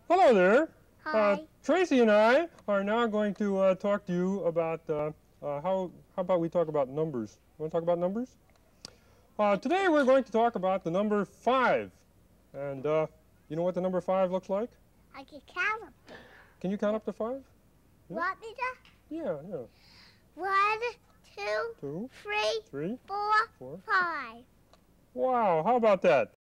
Hello there. Hi. Tracy and I are now going to talk to you about how about we talk about numbers. You want to talk about numbers? Today we're going to talk about the number 5. And you know what the number 5 looks like? I can count them. Can you count up to 5? Yeah. Want me to? Yeah. 1, 2, 2, 3, 3, 4, 4. 5. Wow, how about that?